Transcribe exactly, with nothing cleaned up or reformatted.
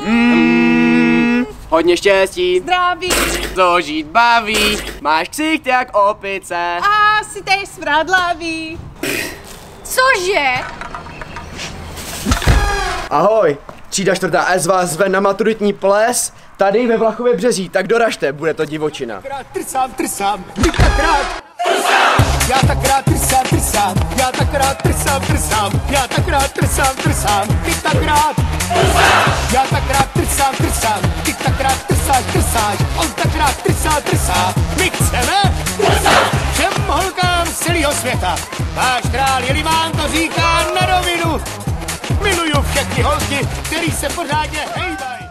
Mm, hodně štěstí. Zdraví. To žít baví. Máš ksicht jak opice. A si tej smradlavý. Cože? Ahoj, třída čtvrtá S vás zve na maturitní ples tady ve Vlachově Březí, tak doražte, bude to divočina. Trsám, trsám, ty tak rád trsám, já tak rád trsám, trsám, já tak rád trsám, trsám, já tak rád trsám, trsám, ty tak rád trsám, já tak rád trsám, trsám, ty tak rád trsáš, trsáš, on tak rád trsá, trsá, my chceme trsát všem holkám z celého světa. Váš král Jelimán to říká na rovinu, miluju všechny holky, který se pořádně hejbají.